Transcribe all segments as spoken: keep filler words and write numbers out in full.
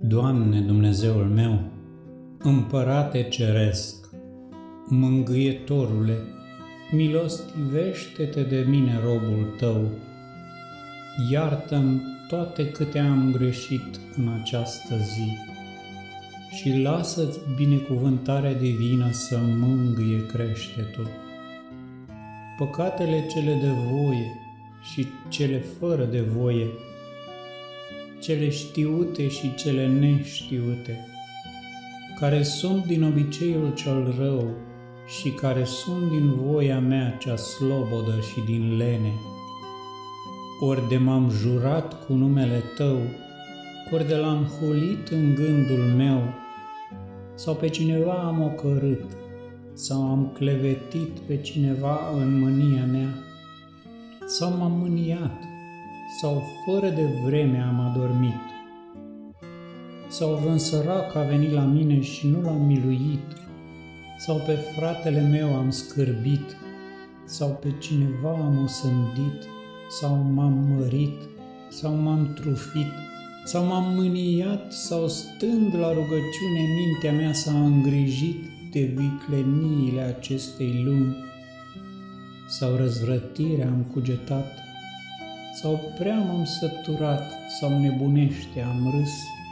Doamne, Dumnezeul meu, Împărate Ceresc, Mângâietorule, milostivește-te de mine, robul Tău. Iartă-mi toate câte am greșit în această zi și lasă-ți binecuvântarea divină să mângâie creștetul. Păcatele cele de voie și cele fără de voie, cele știute și cele neștiute, care sunt din obiceiul cel rău și care sunt din voia mea cea slobodă și din lene, ori de m-am jurat cu numele Tău, ori de l-am hulit în gândul meu, sau pe cineva am ocărât, sau am clevetit pe cineva în mânia mea, sau m-am mâniat, sau fără de vreme am adormit, sau vreun sărac a venit la mine și nu l-am miluit, sau pe fratele meu am scârbit, sau pe cineva am osândit, sau m-am mărit, sau m-am trufit, sau m-am mâniat, sau stând la rugăciune mintea mea s-a îngrijit de vicleniile acestei lumi, sau răzvrătire am cugetat, sau prea m-am săturat, sau nebunește am râs,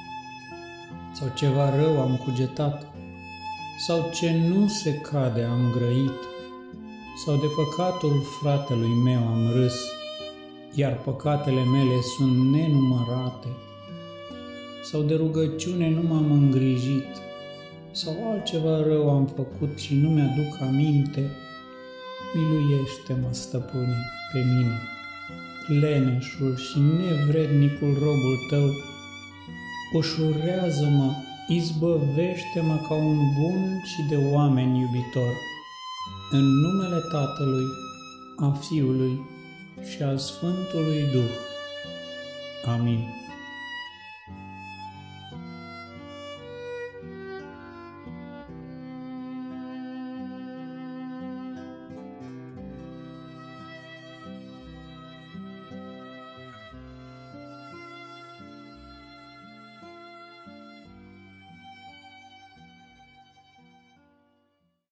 sau ceva rău am cugetat, sau ce nu se cade am grăit, sau de păcatul fratelui meu am râs, iar păcatele mele sunt nenumărate, sau de rugăciune nu m-am îngrijit, sau altceva rău am făcut și nu mi-aduc aminte, miluiește-mă, Stăpâne, pe mine, leneșul și nevrednicul robul Tău, ușurează-mă, izbăvește-mă ca un bun și de oameni iubitor, în numele Tatălui, a Fiului și al Sfântului Duh. Amin.